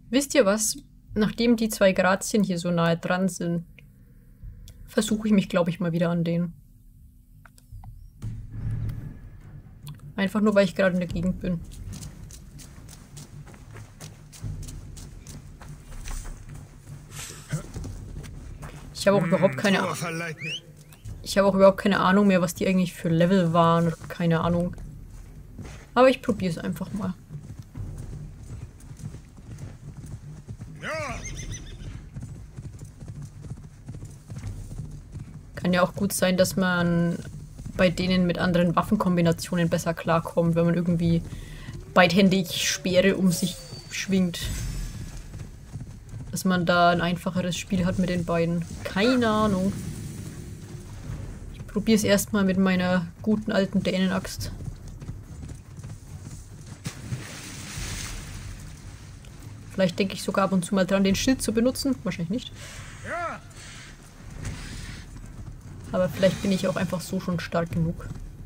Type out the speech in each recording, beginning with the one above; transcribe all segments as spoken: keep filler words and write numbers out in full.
Wisst ihr was? Nachdem die zwei Grazien hier so nahe dran sind, versuche ich mich, glaube ich, mal wieder an denen. Einfach nur, weil ich gerade in der Gegend bin. Ich habe auch überhaupt keine Ahnung. Ich habe auch überhaupt keine Ahnung mehr, was die eigentlich für Level waren. Keine Ahnung. Aber ich probiere es einfach mal. Kann ja auch gut sein, dass man bei denen mit anderen Waffenkombinationen besser klarkommt, wenn man irgendwie beidhändig Speere um sich schwingt. Dass man da ein einfacheres Spiel hat mit den beiden. Keine Ahnung. Ich probiere es erstmal mit meiner guten alten Dänenaxt. Vielleicht denke ich sogar ab und zu mal dran, den Schild zu benutzen. Wahrscheinlich nicht. Aber vielleicht bin ich auch einfach so schon stark genug.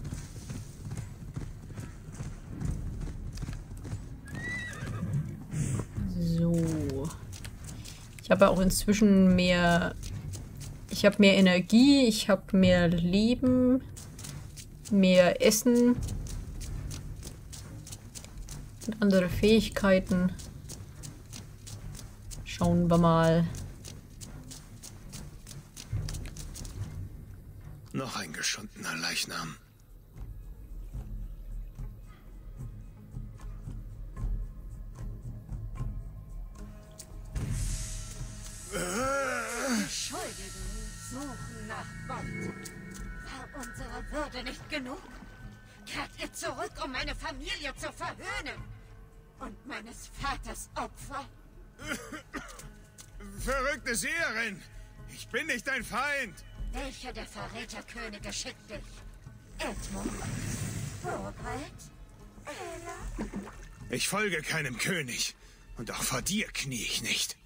So. Ich habe auch inzwischen mehr... Ich habe mehr Energie, ich habe mehr Leben, mehr Essen und andere Fähigkeiten. Schauen wir mal. Noch ein geschundener Leichnam. Die Schuldigen suchen nach Beute. War unsere Würde nicht genug? Kehrt ihr zurück, um meine Familie zu verhöhnen? Und meines Vaters Opfer? Verrückte Seherin! Ich bin nicht dein Feind! Welcher der Verräterkönige schickt dich? Edmund? Burgrad? Ella? Ich folge keinem König. Und auch vor dir knie ich nicht.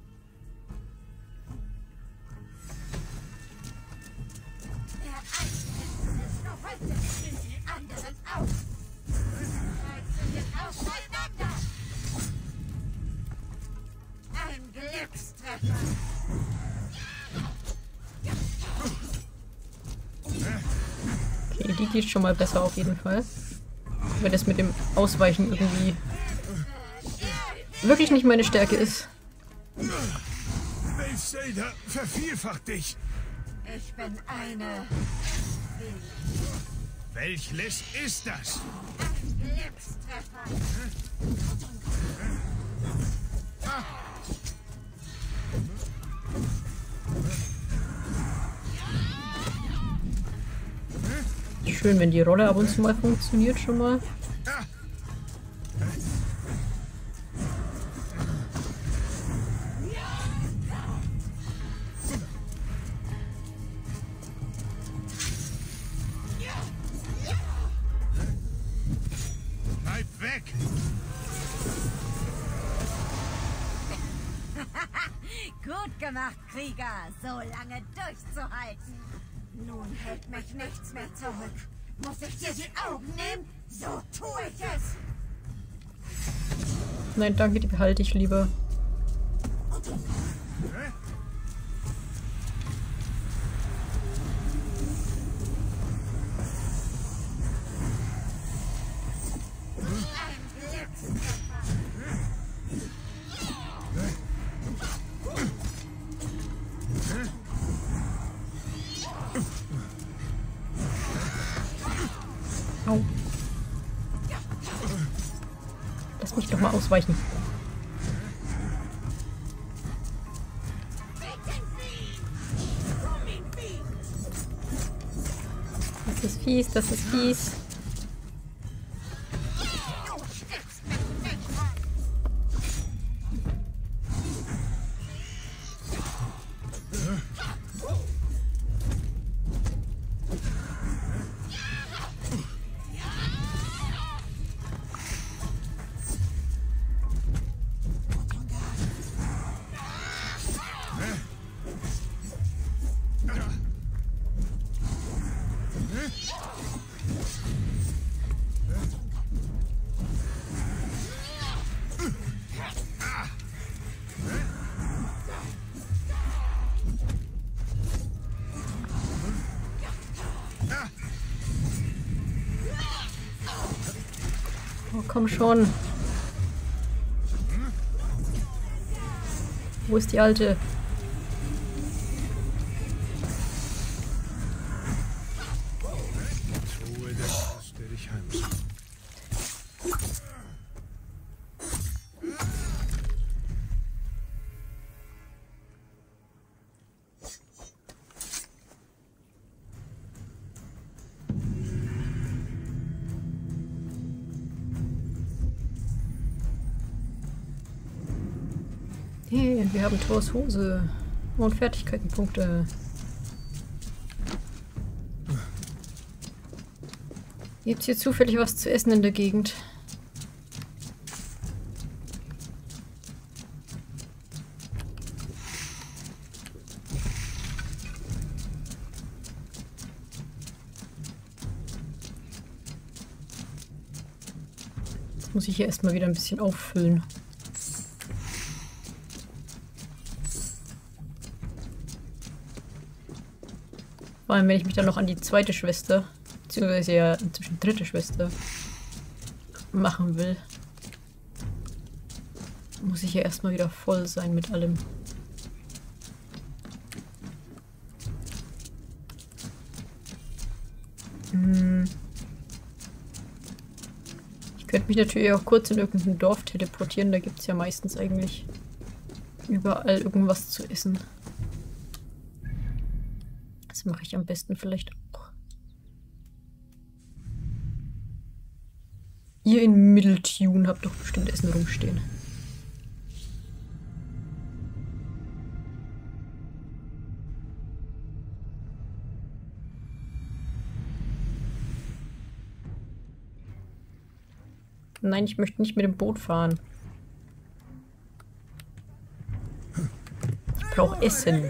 Der eine ist nur heute in die anderen auf. Reißen wir auseinander. Ein Glückstreffer. Okay, die geht schon mal besser auf jeden Fall. Wenn das mit dem Ausweichen irgendwie wirklich nicht meine Stärke ist. Weltselder, vervielfacht dich! Ich bin eine... Welch List ist das? Ein Glückstreffer. Schön, wenn die Rolle ab und zu mal funktioniert schon mal. Bleib weg! Gut gemacht, Krieger, so lange durchzuhalten. Nun hält mich nichts mehr zurück. Muss ich dir die Augen nehmen? So tue ich es. Nein, danke, die behalte ich lieber. Au. Lass mich doch mal ausweichen. Das ist fies, das ist fies. komm schon. Wo ist die Alte? Hey, wir haben Thors Hose und Fertigkeitenpunkte. Gibt's hier zufällig was zu essen in der Gegend? Jetzt muss ich hier erstmal wieder ein bisschen auffüllen. Vor allem, wenn ich mich dann noch an die zweite Schwester, beziehungsweise ja inzwischen dritte Schwester, machen will, muss ich ja erstmal wieder voll sein mit allem. Hm. Ich könnte mich natürlich auch kurz in irgendein Dorf teleportieren, da gibt es ja meistens eigentlich überall irgendwas zu essen. Das mache ich am besten vielleicht auch. Ihr in Middletune habt doch bestimmt Essen rumstehen. Nein, ich möchte nicht mit dem Boot fahren. Ich brauche Essen.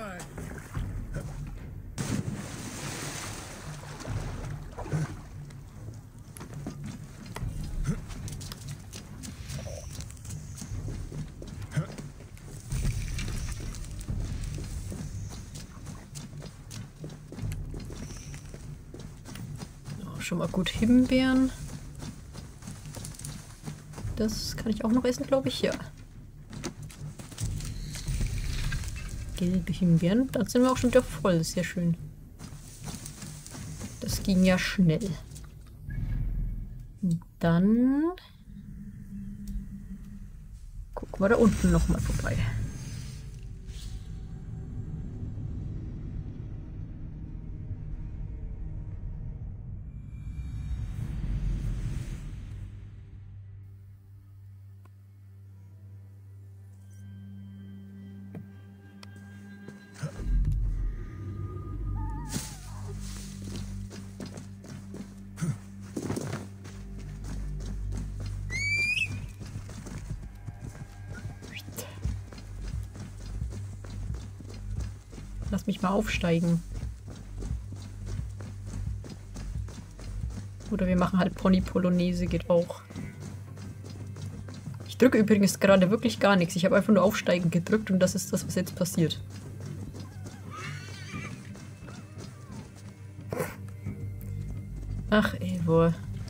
Schon mal gut Himbeeren. Das kann ich auch noch essen, glaube ich, ja. Gelbe Himbeeren. Dann sind wir auch schon wieder voll. Sehr schön. Das ging ja schnell. Und dann gucken wir da unten nochmal vorbei. Lass mich mal aufsteigen. Oder wir machen halt Pony Polonaise, geht auch. Ich drücke übrigens gerade wirklich gar nichts. Ich habe einfach nur Aufsteigen gedrückt und das ist das, was jetzt passiert. Ach, Eivor.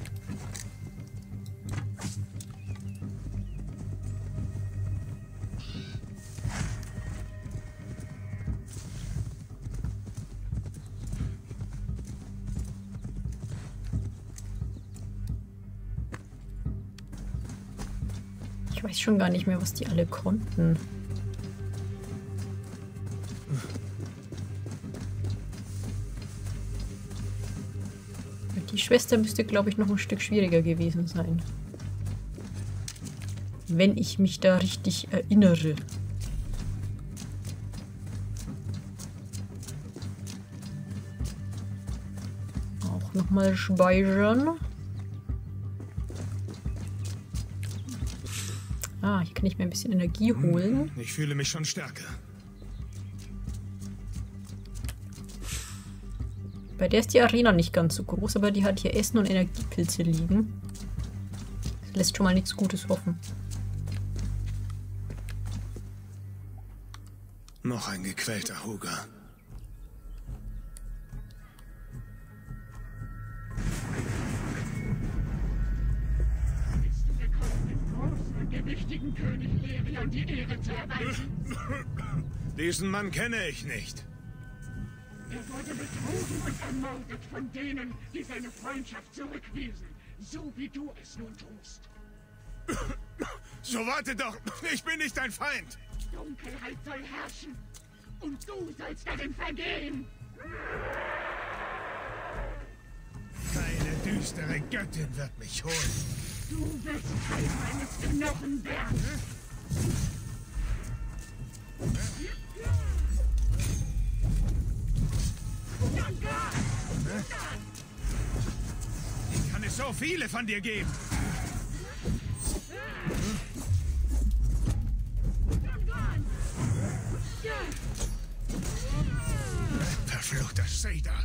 Ich weiß schon gar nicht mehr, was die alle konnten. Die Schwester müsste, glaube ich, noch ein Stück schwieriger gewesen sein. Wenn ich mich da richtig erinnere. Auch nochmal speichern. Ah, hier kann ich mir ein bisschen Energie holen. Ich fühle mich schon stärker. Bei der ist die Arena nicht ganz so groß, aber die hat hier Essen und Energiepilze liegen. Das lässt schon mal nichts Gutes hoffen. Noch ein gequälter Huger. allmächtigen König Lerion die Ehre zu erweisen? Diesen Mann kenne ich nicht. Er wurde betrogen und ermordet von denen, die seine Freundschaft zurückwiesen, so wie du es nun tust. So warte doch, ich bin nicht dein Feind. Dunkelheit soll herrschen und du sollst darin vergehen. Keine düstere Göttin wird mich holen. Du bist Teil meines Knochenbergs. Wie kann es so viele von dir geben? Verfluchter Seder.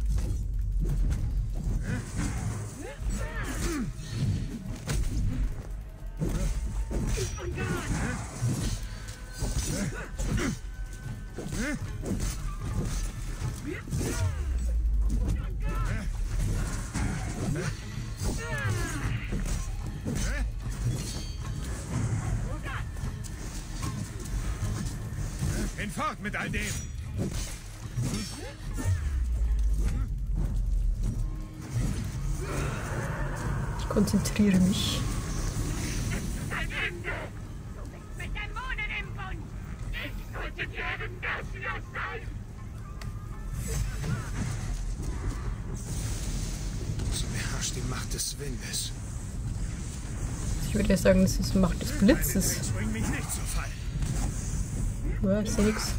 Hinfort mit all dem. Ich konzentriere mich. Ein Ende! Du bist mit Dämonen im Bund! Ich sollte deren Gastlos sein! Sie beherrscht die Macht des Windes. Ich würde ja sagen, das ist die Macht des Blitzes. Bring mich nicht zu Fall. Ja, ich sehe nichts.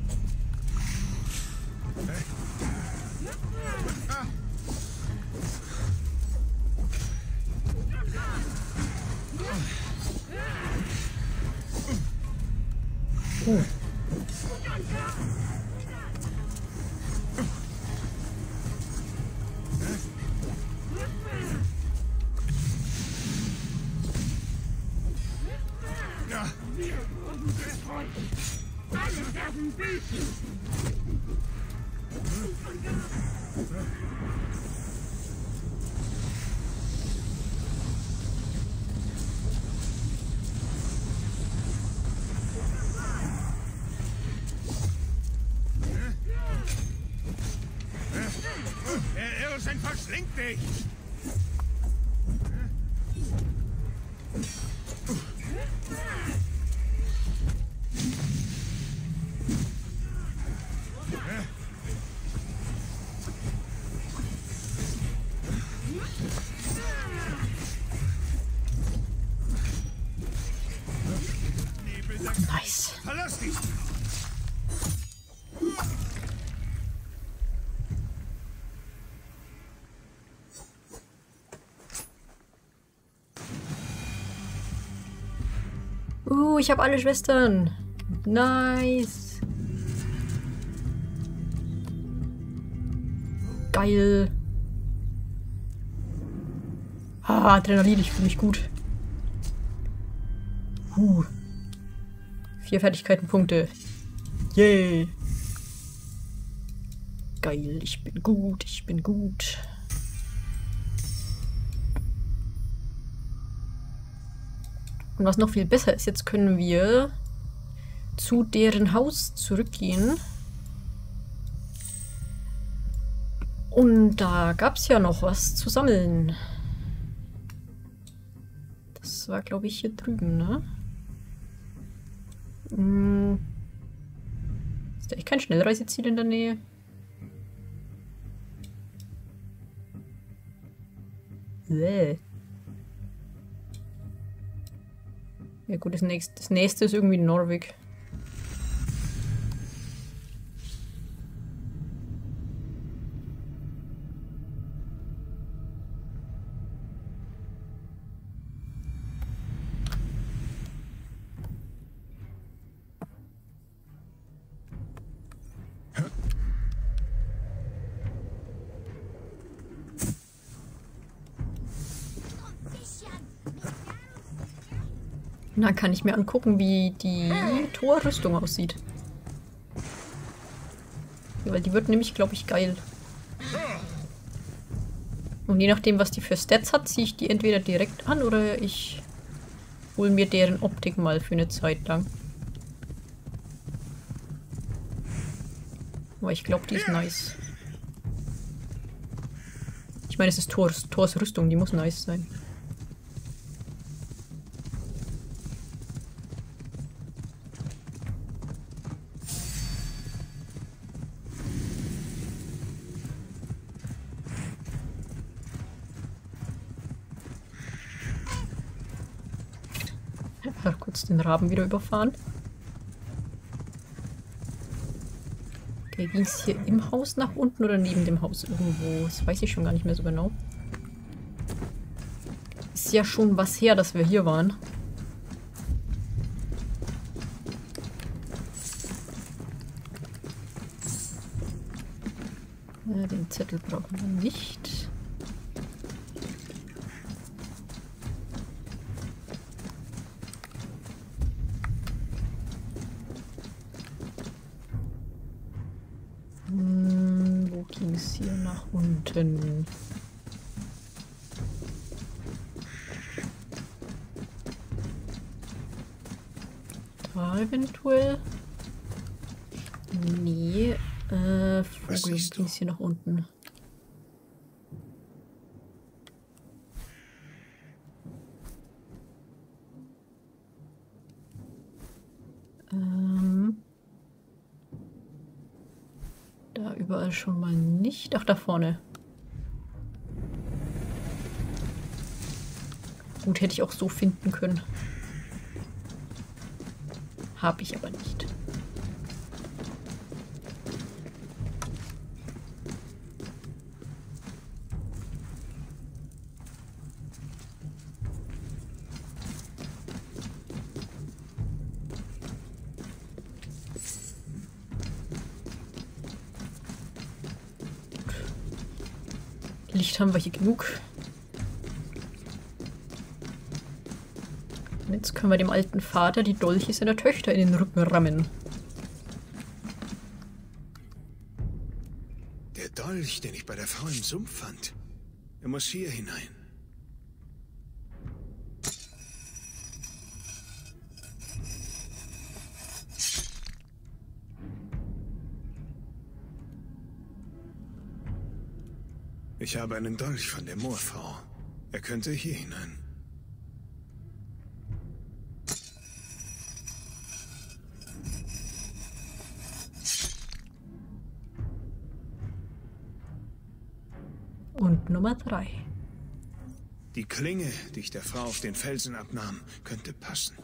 Oh. Ja. Wir wurden betreut! Alle werden büßen! Der Irrsinn verschlingt dich! Nice. Verlass dich! Uh, ich habe alle Schwestern. Nice. Geil. Ah, Adrenalin, ich fühle mich gut. Uh. Vier Fertigkeitenpunkte. Yay. Geil, ich bin gut, ich bin gut. Und was noch viel besser ist, jetzt können wir zu deren Haus zurückgehen. Und da gab es ja noch was zu sammeln. Das war, glaube ich, hier drüben, ne? Hm. Ist da echt kein Schnellreiseziel in der Nähe? Bäh. Ja gut, das nächste, das nächste ist irgendwie Norweg. Na, kann ich mir angucken, wie die Torrüstung aussieht. Ja, weil die wird nämlich, glaube ich, geil. Und je nachdem, was die für Stats hat, ziehe ich die entweder direkt an oder ich hol mir deren Optik mal für eine Zeit lang. Aber ich glaube, die ist nice. Ich meine, es ist Thors, Thors Rüstung, die muss nice sein. Kurz den Raben wieder überfahren. Okay, ging es hier im Haus nach unten oder neben dem Haus irgendwo? Das weiß ich schon gar nicht mehr so genau. Ist ja schon was her, dass wir hier waren. Ja, den Zettel brauchen wir nicht. Hier nach unten. Da eventuell. Nee. Äh, Vogel ging hier nach unten. Ähm. Da überall schon mal nicht. Ach, da vorne. Gut, hätte ich auch so finden können. Habe ich aber nicht. Licht haben wir hier genug. Und jetzt können wir dem alten Vater die Dolche seiner Töchter in den Rücken rammen. Der Dolch, den ich bei der Frau im Sumpf fand. Er muss hier hinein. Ich habe einen Dolch von der Moorfrau. Er könnte hier hinein. Und Nummer drei. Die Klinge, die ich der Frau auf den Felsen abnahm, könnte passen.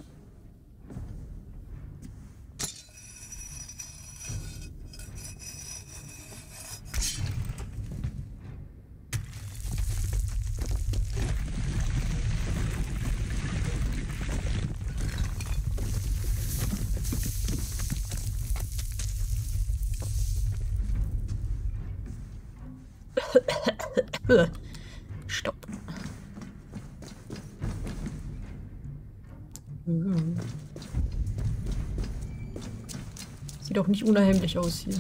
Stopp. Mhm. Sieht auch nicht unheimlich aus hier.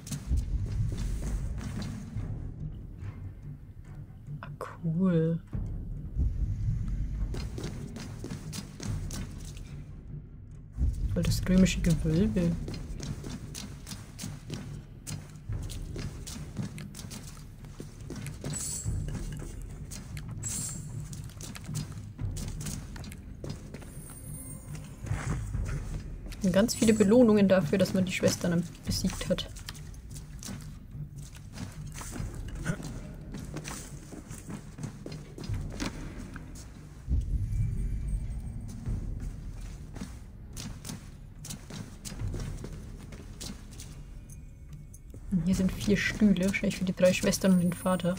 Ah, cool. Voll das römische Gewölbe. Ganz viele Belohnungen dafür, dass man die Schwestern besiegt hat. Und hier sind vier Stühle, wahrscheinlich für die drei Schwestern und den Vater.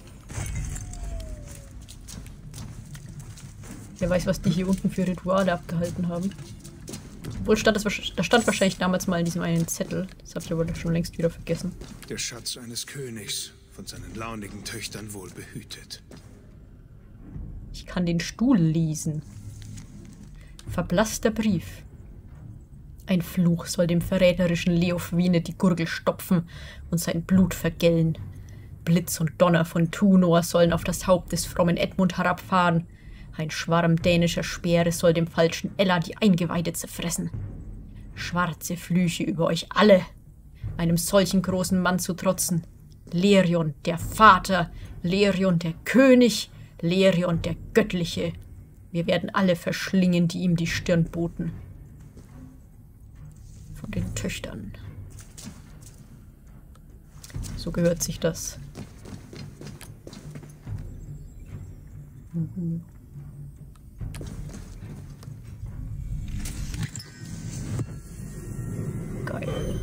Wer weiß, was die hier unten für Rituale abgehalten haben. Obwohl stand das, da stand wahrscheinlich damals mal in diesem einen Zettel. Das habe ich aber schon längst wieder vergessen. Der Schatz eines Königs, von seinen launigen Töchtern wohl behütet. Ich kann den Stuhl lesen. Verblasster Brief. Ein Fluch soll dem verräterischen Leofwine die Gurgel stopfen und sein Blut vergällen. Blitz und Donner von Tunor sollen auf das Haupt des frommen Edmund herabfahren. Ein Schwarm dänischer Speere soll dem falschen Ella die Eingeweide zerfressen. Schwarze Flüche über euch alle, einem solchen großen Mann zu trotzen. Lerion, der Vater, Lerion, der König, Lerion, der Göttliche. Wir werden alle verschlingen, die ihm die Stirn boten. Von den Töchtern. So gehört sich das. Mhm. Geil.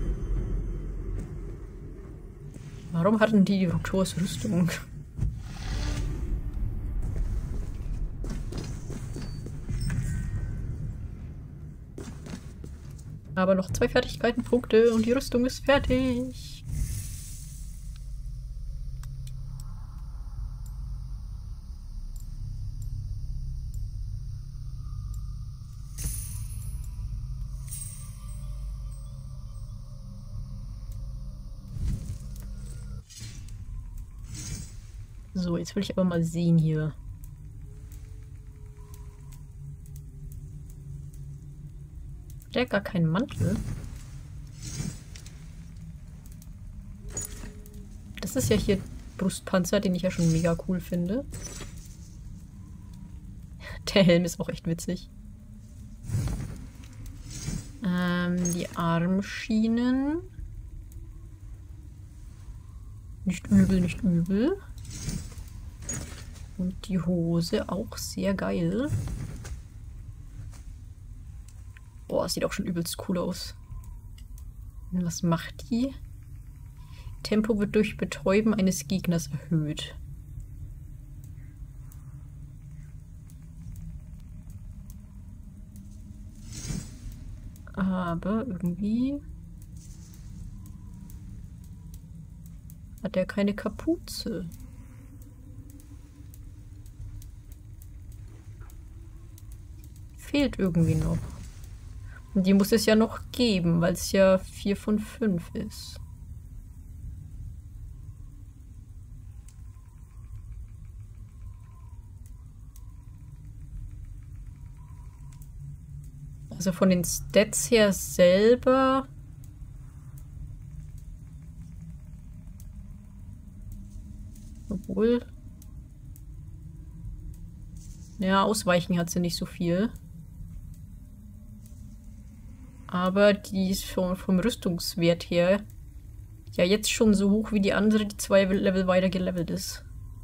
Warum hatten die Roktors Rüstung? Aber noch zwei Fertigkeitenpunkte und die Rüstung ist fertig. So, jetzt will ich aber mal sehen hier. Der hat gar keinen Mantel. Das ist ja hier Brustpanzer, den ich ja schon mega cool finde. Der Helm ist auch echt witzig. Ähm, die Armschienen. Nicht übel, nicht übel. Und die Hose auch sehr geil. Boah, sieht auch schon übelst cool aus. Und was macht die? Tempo wird durch Betäuben eines Gegners erhöht. Aber irgendwie hat er keine Kapuze. Fehlt irgendwie noch. Und die muss es ja noch geben, weil es ja vier von fünf ist. Also von den Stats her selber. Obwohl. Ja, ausweichen hat sie nicht so viel. Aber die ist vom, vom Rüstungswert her ja jetzt schon so hoch wie die andere, die zwei Level weiter gelevelt ist.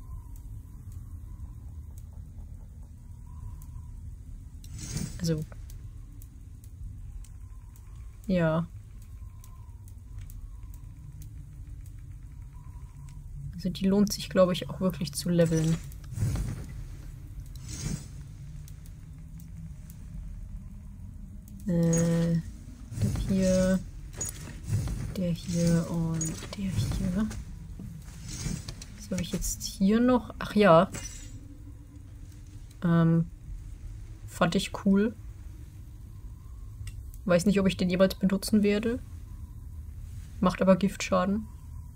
Also. Ja. Also die lohnt sich, glaube ich, auch wirklich zu leveln. Äh, der hier, der hier und der hier. Was habe ich jetzt hier noch? Ach ja. Ähm, fand ich cool. Weiß nicht, ob ich den jeweils benutzen werde. Macht aber Giftschaden.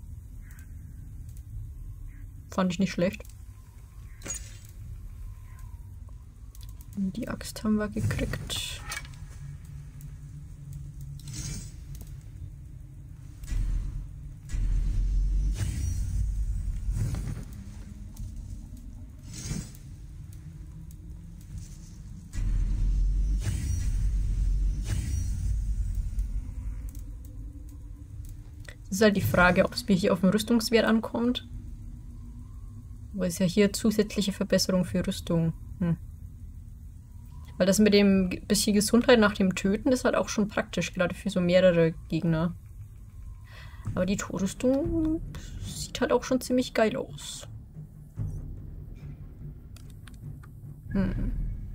Fand ich nicht schlecht. Und die Axt haben wir gekriegt. Es ist halt die Frage, ob es mir hier auf den Rüstungswert ankommt. Weil es ja hier zusätzliche Verbesserung für Rüstung. Hm. Weil das mit dem bisschen Gesundheit nach dem Töten ist halt auch schon praktisch, gerade für so mehrere Gegner. Aber die Rüstung sieht halt auch schon ziemlich geil aus. Hm.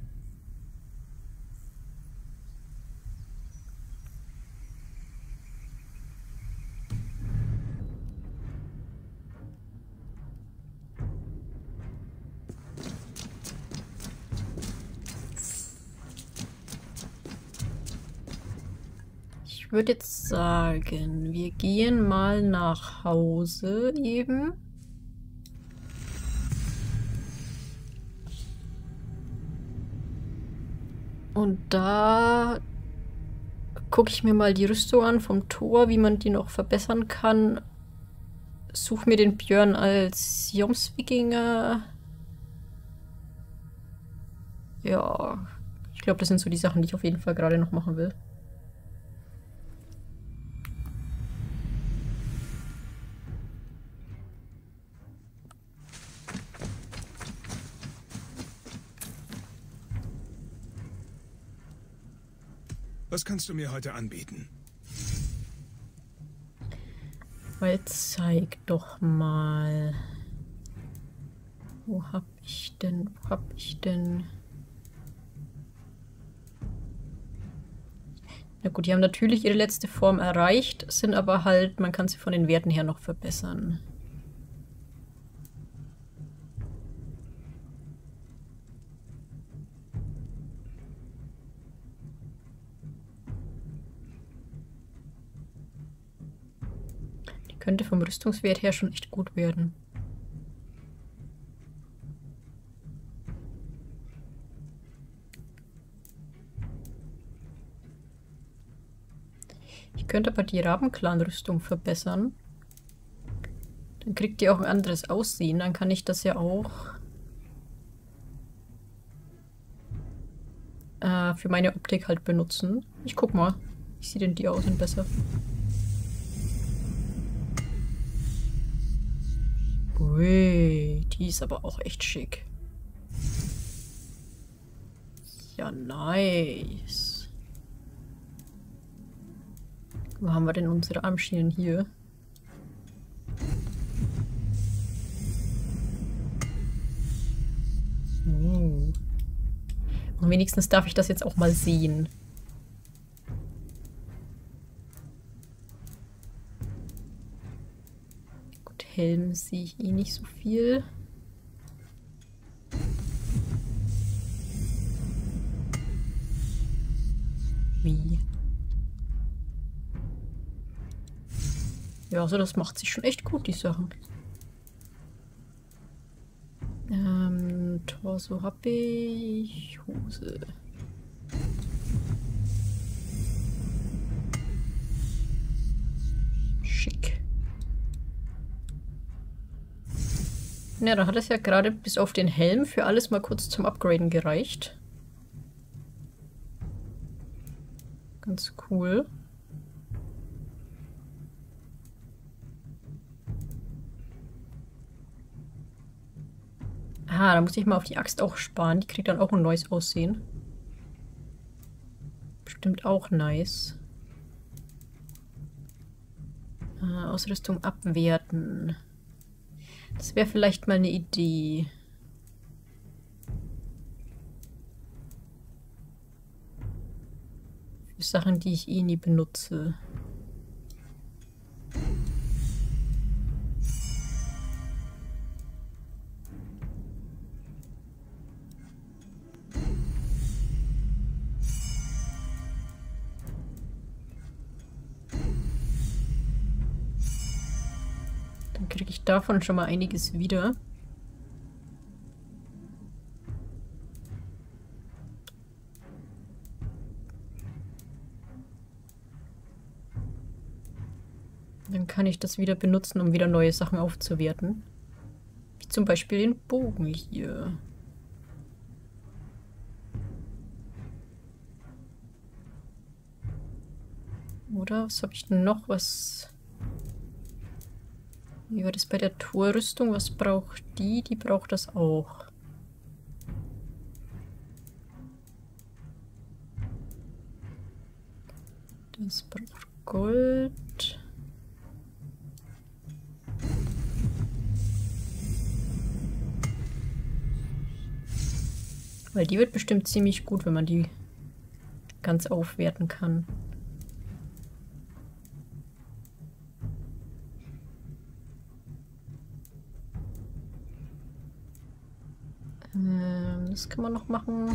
Ich würde jetzt sagen, wir gehen mal nach Hause eben. Und da gucke ich mir mal die Rüstung an vom Tor, wie man die noch verbessern kann. Such mir den Björn als Jomswikinger. Ja, ich glaube, das sind so die Sachen, die ich auf jeden Fall gerade noch machen will. Was kannst du mir heute anbieten? Weil zeig doch mal. Wo hab ich denn? Wo hab ich denn? Na gut, die haben natürlich ihre letzte Form erreicht, sind aber halt, man kann sie von den Werten her noch verbessern. Könnte vom Rüstungswert her schon echt gut werden. Ich könnte aber die Rabenclan-Rüstung verbessern. Dann kriegt die auch ein anderes Aussehen. Dann kann ich das ja auch äh, für meine Optik halt benutzen. Ich guck mal. Wie sieht denn die aus denn besser? Ui, die ist aber auch echt schick. Ja, nice. Wo haben wir denn unsere Armschienen hier? Uh. Und wenigstens darf ich das jetzt auch mal sehen. Helm sehe ich eh nicht so viel. Wie? Ja, also das macht sich schon echt gut, die Sachen. Ähm, Torso habe ich. Hose. Schick. Ja, da hat es ja gerade bis auf den Helm für alles mal kurz zum Upgraden gereicht. Ganz cool. Ah, da muss ich mal auf die Axt auch sparen. Die kriegt dann auch ein neues Aussehen. Bestimmt auch nice. Ah, Ausrüstung abwerten. Das wäre vielleicht mal eine Idee. Für Sachen, die ich eh nie benutze. Kriege ich davon schon mal einiges wieder. Dann kann ich das wieder benutzen, um wieder neue Sachen aufzuwerten. Wie zum Beispiel den Bogen hier. Oder was habe ich denn noch? Was... Wie war das bei der Torrüstung? Was braucht die? Die braucht das auch. Das braucht Gold. Weil die wird bestimmt ziemlich gut, wenn man die ganz aufwerten kann. Ähm, das kann man noch machen.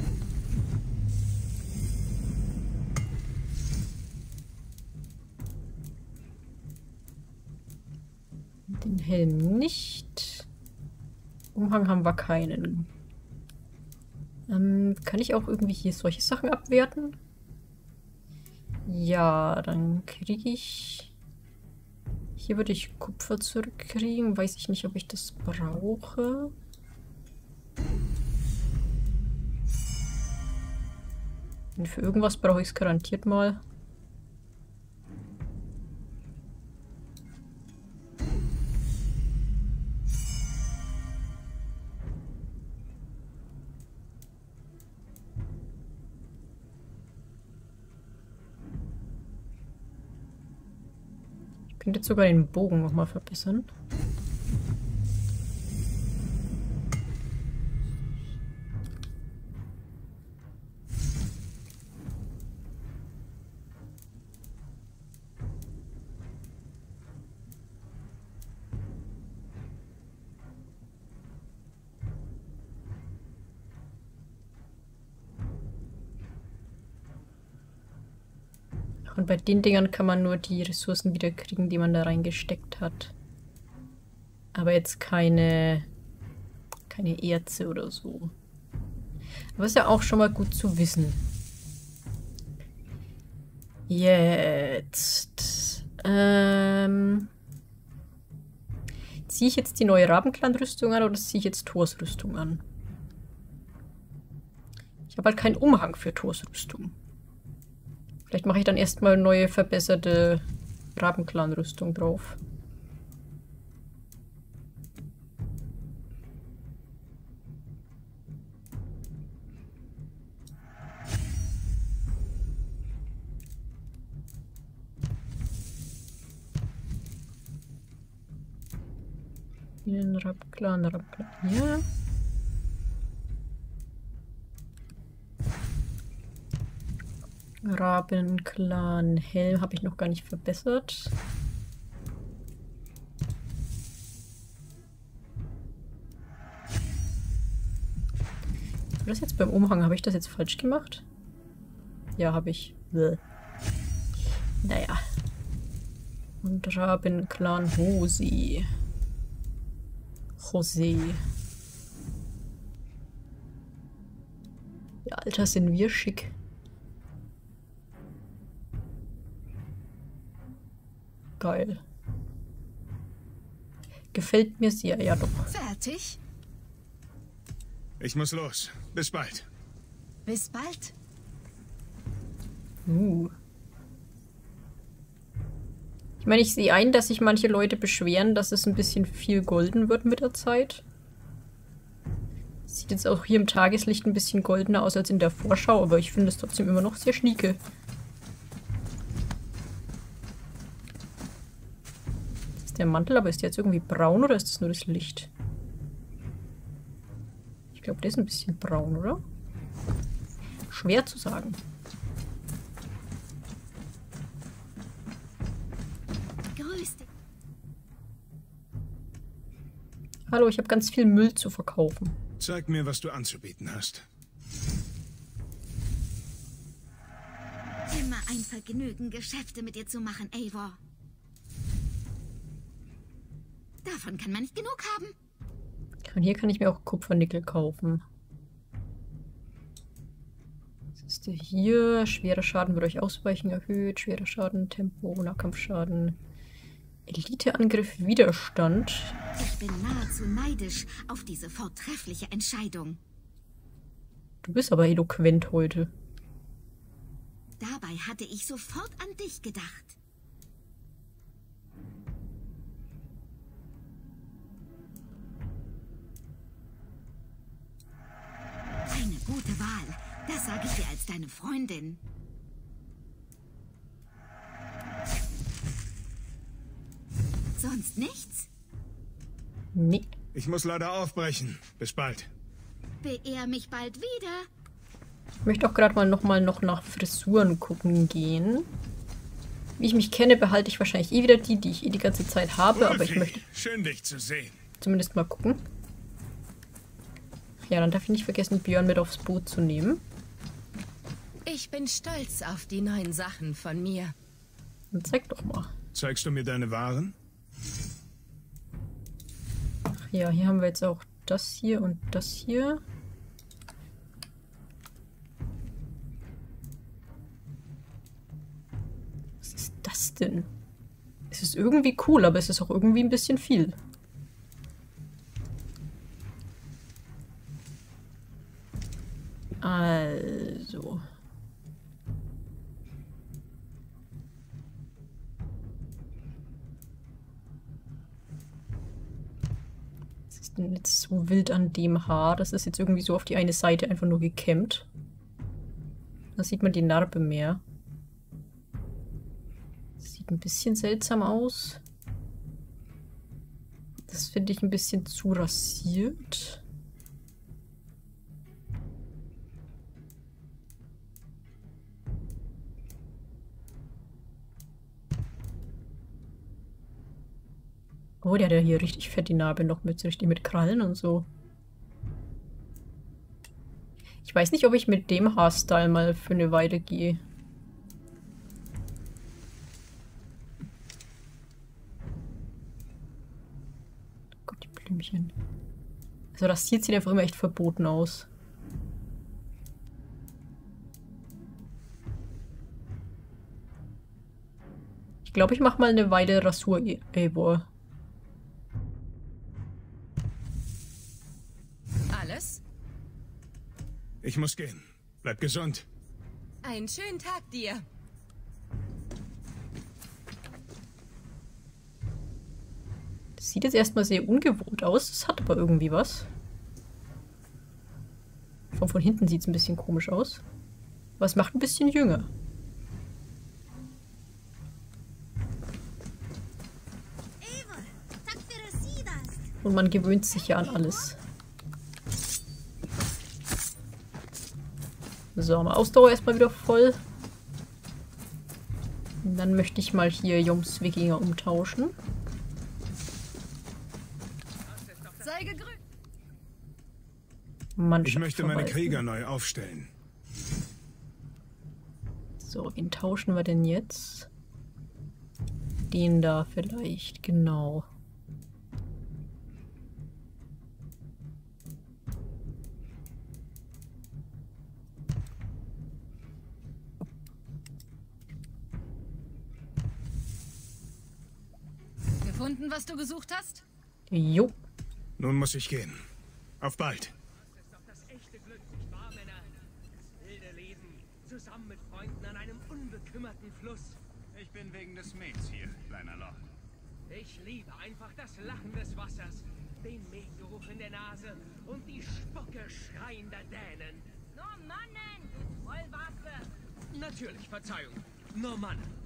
Den Helm nicht. Umhang haben wir keinen. Ähm, kann ich auch irgendwie hier solche Sachen abwerten? Ja, dann kriege ich... Hier würde ich Kupfer zurückkriegen. Weiß ich nicht, ob ich das brauche. Und für irgendwas brauche ich es garantiert mal. Ich könnte jetzt sogar den Bogen nochmal verbessern. Und bei den Dingern kann man nur die Ressourcen wieder kriegen, die man da reingesteckt hat. Aber jetzt keine, keine Erze oder so. Aber ist ja auch schon mal gut zu wissen. Jetzt. Ähm, ziehe ich jetzt die neue Rabenclan-Rüstung an oder ziehe ich jetzt Thors Rüstung an? Ich habe halt keinen Umhang für Thors Rüstung. Vielleicht mache ich dann erstmal eine neue verbesserte Rabenclan-Rüstung drauf. Den Rabenclan, Rabenclan. Ja. Rabenclan Helm habe ich noch gar nicht verbessert. War das jetzt beim Umhang? Habe ich das jetzt falsch gemacht? Ja, habe ich. Bäh. Naja. Und Rabenclan Hosi. José. Ja, Alter, sind wir schick. Geil. Gefällt mir sehr, ja doch. Fertig? Ich muss los. Bis bald. Bis bald. Uh. Ich meine, ich sehe ein, dass sich manche Leute beschweren, dass es ein bisschen viel golden wird mit der Zeit. Sieht jetzt auch hier im Tageslicht ein bisschen goldener aus als in der Vorschau, aber ich finde es trotzdem immer noch sehr schnieke. Das ist der Mantel, aber ist der jetzt irgendwie braun oder ist das nur das Licht? Ich glaube, der ist ein bisschen braun, oder? Schwer zu sagen. Hallo, ich habe ganz viel Müll zu verkaufen. Zeig mir, was du anzubieten hast. Immer ein Vergnügen, Geschäfte mit dir zu machen, Eivor. Davon kann man nicht genug haben. Und hier kann ich mir auch Kupfernickel kaufen. Was ist der hier? Schwerer Schaden wird euch ausweichen erhöht. Schwerer Schaden, Tempo, Nahkampfschaden. Eliteangriff, Widerstand. Ich bin nahezu neidisch auf diese vortreffliche Entscheidung. Du bist aber eloquent heute. Dabei hatte ich sofort an dich gedacht. Eine gute Wahl. Das sage ich dir als deine Freundin. Sonst nichts? Nee. Ich muss leider aufbrechen. Bis bald. Beehr mich bald wieder. Ich möchte auch gerade mal nochmal noch nach Frisuren gucken gehen. Wie ich mich kenne, behalte ich wahrscheinlich eh wieder die, die ich eh die ganze Zeit habe, Wolfi, aber ich möchte schön, dich zu sehen. zumindest mal gucken. Ja, dann darf ich nicht vergessen, Björn mit aufs Boot zu nehmen. Ich bin stolz auf die neuen Sachen von mir. Dann zeig doch mal. Zeigst du mir deine Waren? Ach ja, hier haben wir jetzt auch das hier und das hier. denn? Es ist irgendwie cool, aber es ist auch irgendwie ein bisschen viel. Also. Was ist denn jetzt so wild an dem Haar? Das ist jetzt irgendwie so auf die eine Seite einfach nur gekämmt. Da sieht man die Narbe mehr. Das sieht ein bisschen seltsam aus. Das finde ich ein bisschen zu rasiert. Oh, der hat ja hier richtig fett die Narbe noch mit, richtig mit Krallen und so. Ich weiß nicht, ob ich mit dem Haarstyle mal für eine Weile gehe. Gott, die Blümchen. Also rasiert sieht einfach immer echt verboten aus. Ich glaube, ich mache mal eine Weile Rasur Eivor. Alles? Ich muss gehen. Bleib gesund. Einen schönen Tag dir. Das sieht jetzt erstmal sehr ungewohnt aus. Es hat aber irgendwie was. Von, von hinten sieht es ein bisschen komisch aus. Aber es macht ein bisschen jünger. Und man gewöhnt sich ja an alles. So, mal Ausdauer erstmal wieder voll. Und dann möchte ich mal hier Joms Wikinger umtauschen. Sei gegrüßt. Ich möchte meine Krieger neu aufstellen. So, wen tauschen wir denn jetzt? Den da vielleicht, genau. Gefunden, was du gesucht hast? Jo. Nun muss ich gehen. Auf bald. Das ist doch das echte Glück, nicht wahr, Männer? Das wilde Leben, zusammen mit Freunden an einem unbekümmerten Fluss. Ich bin wegen des Mets hier, kleiner Lord. Ich liebe einfach das Lachen des Wassers, den Metgeruch in der Nase und die Spucke schreiender Dänen. Normannen, du Vollwaffe! Natürlich, Verzeihung. Normannen.